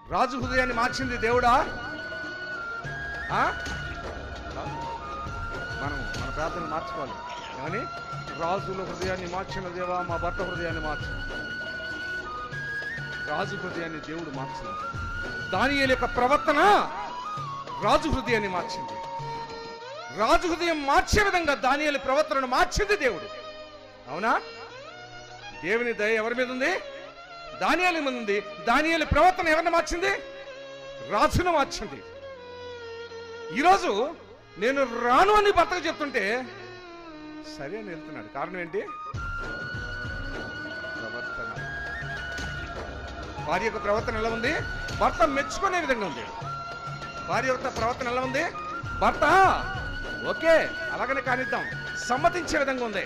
రాజు హృదయాన్ని మార్చింది దేవుడా? మన ప్రార్థన మార్చుకోవాలి. ఏమని? రాజుల హృదయాన్ని మార్చిన దేవా మా భర్త హృదయాన్ని మార్చు. రాజు హృదయాన్ని దేవుడు మార్చింది. దానియేలు యొక్క ప్రవర్తన రాజు హృదయాన్ని మార్చింది. రాజు హృదయం మార్చే విధంగా దానియేలు ప్రవర్తనను మార్చింది దేవుడు. అవునా? దేవుని దయ ఎవరి మీద ఉంది? దానియేలు మీద ఉంది. దానియేలు ప్రవర్తన ఎవరిని మార్చింది? రాజును మార్చింది. ఈరోజు నేను రాను అని భర్తకు చెప్తుంటే సరే అని వెళ్తున్నాడు. కారణం ఏంటి? ప్రవర్తన. భార్య యొక్క ప్రవర్తన ఎలా ఉంది? భర్త మెచ్చుకునే విధంగా ఉంది. భార్య యొక్క ప్రవర్తన ఎలా ఉంది? భర్త ఓకే అలాగనే కానిద్దాం సమ్మతించే విధంగా ఉంది.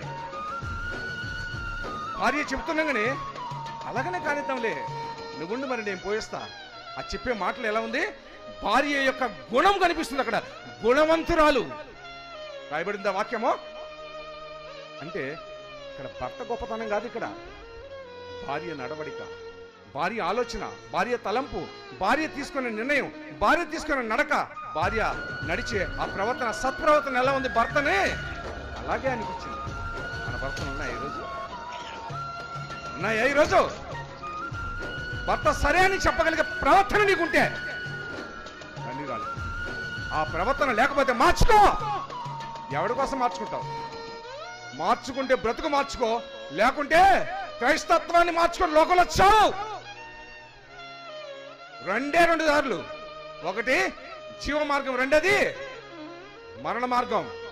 భార్య చెప్తున్నాగానే అలాగనే కానిద్దాంలే, నువ్వుండి మరి నేను పోయేస్తా. ఆ చెప్పే మాటలు ఎలా ఉంది? భార్య యొక్క గుణం కనిపిస్తుంది అక్కడ. గుణవంతురాలు రాయబడింది ఆ వాక్యము. అంటే ఇక్కడ భర్త గొప్పతనం కాదు, ఇక్కడ భార్య నడవడిక, భార్య ఆలోచన, భార్య తలంపు, భార్య తీసుకునే నిర్ణయం, భార్య తీసుకునే నడక, భార్య నడిచే ఆ ప్రవర్తన, సత్ప్రవర్తన ఎలా ఉంది? భర్తనే అలాగే అనిపించింది. మన భర్తలు ఉన్నాయా ఈరోజు? ఉన్నాయా ఈరోజు? భర్త సరే అని చెప్పగలిగే ప్రవర్తన నీకుంటే అన్ని రాలేదు. ఆ ప్రవర్తన లేకపోతే మార్చుకో. ఎవడి కోసం మార్చుకుంటావు? మార్చుకుంటే బ్రతుకు మార్చుకో, లేకుంటే క్రైస్తత్వాన్ని మార్చుకొని లోకంలో వచ్చావు. రెండు దారులు. ఒకటి జీవ మార్గం, రెండోది మరణ మార్గం.